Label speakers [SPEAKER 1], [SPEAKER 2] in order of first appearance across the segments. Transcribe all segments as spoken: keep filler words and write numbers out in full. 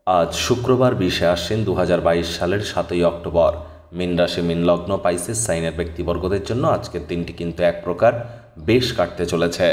[SPEAKER 1] আজ শুক্রবার বিশে আশ্বিন দু হাজার বাইশ সালের সাতই অক্টোবর। মীন রাশি মীন লগ্ন পাইসেস সাইনের ব্যক্তিবর্গদের জন্য আজকের দিনটি কিন্তু এক প্রকার বেশ কাটতে চলেছে।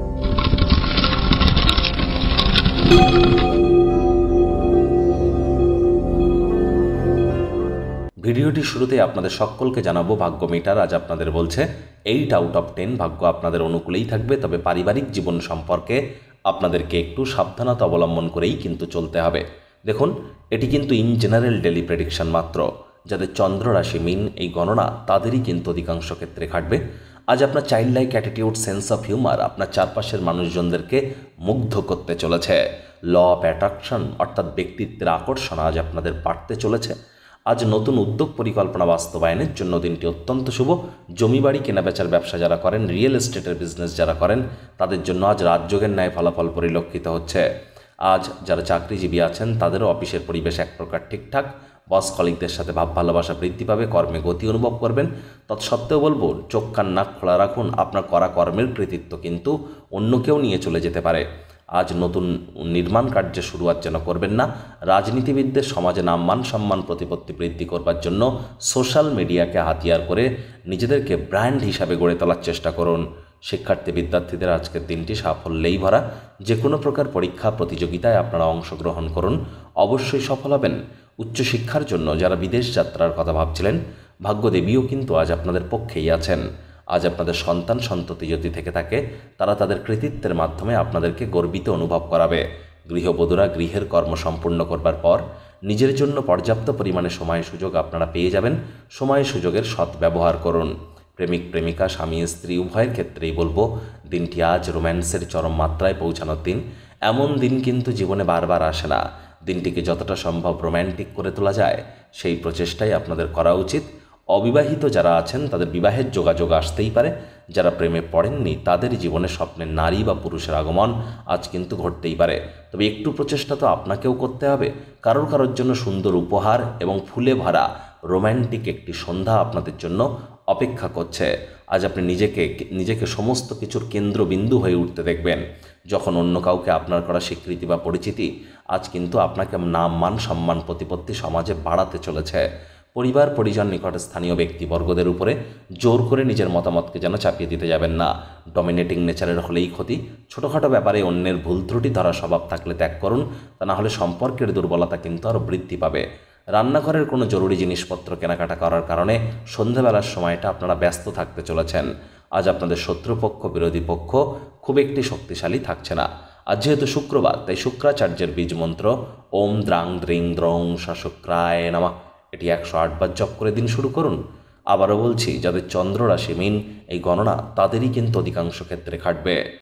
[SPEAKER 1] ভিডিওটি শুরুতে আপনাদের সকলকে জানাবো ভাগ্য মিটার আজ আপনাদের বলছে এইট আউট অফ টেন ভাগ্য আপনাদের অনুকূলেই থাকবে, তবে পারিবারিক জীবন সম্পর্কে আপনাদেরকে একটু সাবধানতা অবলম্বন করেই কিন্তু চলতে হবে। দেখুন, এটি কিন্তু ইন জেনারেল ডেলি প্রেডিকশন মাত্র। যাদের চন্দ্র রাশি মিন এই গণনা তাদেরই কিন্তু অধিকাংশ ক্ষেত্রে খাটবে। আজ আপনার child like attitude, sense of humour আপনার চারপাশের মানুষজনদেরকে মুগ্ধ করতে চলেছে। ল অফ অ্যাট্রাকশন অর্থাৎ ব্যক্তিত্বের আকর্ষণ আজ আপনাদের বাড়তে চলেছে। আজ নতুন উদ্যোগ পরিকল্পনা বাস্তবায়নের জন্য দিনটি অত্যন্ত শুভ। জমিবাড়ি কেনাবেচার ব্যবসা যারা করেন, রিয়েল এস্টেটের বিজনেস যারা করেন, তাদের জন্য আজ রাজযোগের ন্যায় ফলাফল পরিলক্ষিত হচ্ছে। আজ যারা চাকরিজীবী আছেন তাদেরও অফিসের পরিবেশ এক প্রকার ঠিকঠাক। বস কলিগদের সাথে ভাব ভালোবাসা বৃদ্ধি পাবে, কর্মে গতি অনুভব করবেন। তৎসত্ত্বেও বলবো, চোখ কান নাক খোলা রাখুন, আপনার করা কর্মের কৃতিত্ব কিন্তু অন্য কেউ নিয়ে চলে যেতে পারে। আজ নতুন নির্মাণ কার্যে শুরুয়াত যেন করবেন না। রাজনীতিবিদদের সমাজে নাম মান সম্মান প্রতিপত্তি বৃদ্ধি করবার জন্য সোশ্যাল মিডিয়াকে হাতিয়ার করে নিজেদেরকে ব্র্যান্ড হিসাবে গড়ে তোলার চেষ্টা করুন। শিক্ষার্থী বিদ্যার্থীদের আজকের দিনটি সাফল্যেই ভরা। যে কোনো প্রকার পরীক্ষা প্রতিযোগিতায় আপনারা অংশগ্রহণ করুন, অবশ্যই সফল হবেন। উচ্চশিক্ষার জন্য যারা বিদেশ যাত্রার কথা ভাবছিলেন, ভাগ্যদেবীও কিন্তু আজ আপনাদের পক্ষেই আছেন। আজ আপনাদের সন্তান সন্ততি যদি থেকে থাকে, তারা তাদের কৃতিত্বের মাধ্যমে আপনাদেরকে গর্বিত অনুভব করাবে। গৃহবধূরা গৃহের কর্ম সম্পূর্ণ করবার পর নিজের জন্য পর্যাপ্ত পরিমাণে সময় সুযোগ আপনারা পেয়ে যাবেন। সময় সুযোগের সৎ ব্যবহার করুন। প্রেমিক প্রেমিকা, স্বামী স্ত্রী উভয়ের ক্ষেত্রেই বলবো, দিনটি আজ রোম্যান্সের চরম মাত্রায় পৌঁছানোর দিন। এমন দিন কিন্তু জীবনে বারবার আসে না। দিনটিকে যতটা সম্ভব রোম্যান্টিক করে তোলা যায় সেই প্রচেষ্টাই আপনাদের করা উচিত। অবিবাহিত যারা আছেন তাদের বিবাহের যোগাযোগ আসতেই পারে। যারা প্রেমে পড়েননি তাদের জীবনে স্বপ্নের নারী বা পুরুষের আগমন আজ কিন্তু ঘটতেই পারে। তবে একটু প্রচেষ্টা তো আপনাকেও করতে হবে। কারোর কারোর জন্য সুন্দর উপহার এবং ফুলে ভরা রোম্যান্টিক একটি সন্ধ্যা আপনাদের জন্য অপেক্ষা করছে। আজ আপনি নিজেকে নিজেকে সমস্ত কিছুর কেন্দ্রবিন্দু হয়ে উঠতে দেখবেন। যখন অন্য কাউকে আপনার করা স্বীকৃতি বা পরিচিতি আজ কিন্তু আপনাকে নাম মান সম্মান প্রতিপত্তি সমাজে বাড়াতে চলেছে। পরিবার পরিজন নিকট স্থানীয় ব্যক্তিবর্গদের উপরে জোর করে নিজের মতামতকে যেন চাপিয়ে দিতে যাবেন না। ডমিনেটিং নেচারের হলেই ক্ষতি। ছোটোখাটো ব্যাপারে অন্যের ভুল ত্রুটি ধরা স্বভাব থাকলে ত্যাগ করুন, তা না হলে সম্পর্কের দুর্বলতা কিন্তু আরও বৃদ্ধি পাবে। রান্নাঘরের কোনো জরুরি জিনিসপত্র কেনাকাটা করার কারণে সন্ধ্যাবেলার সময়টা আপনারা ব্যস্ত থাকতে চলেছেন। আজ আপনাদের শত্রুপক্ষ বিরোধী পক্ষ খুব একটি শক্তিশালী থাকছে না। আজ যেহেতু শুক্রবার, তাই শুক্রাচার্যের বীজ মন্ত্র ওম দ্রাং দ্রিং দ্রং শুক্রায় নমঃ এটি একশো আট বার জপ করে দিন শুরু করুন। আবারও বলছি, যাদের চন্দ্র রাশি মীন এই গণনা তাদেরই কিন্তু অধিকাংশ ক্ষেত্রে খাটবে।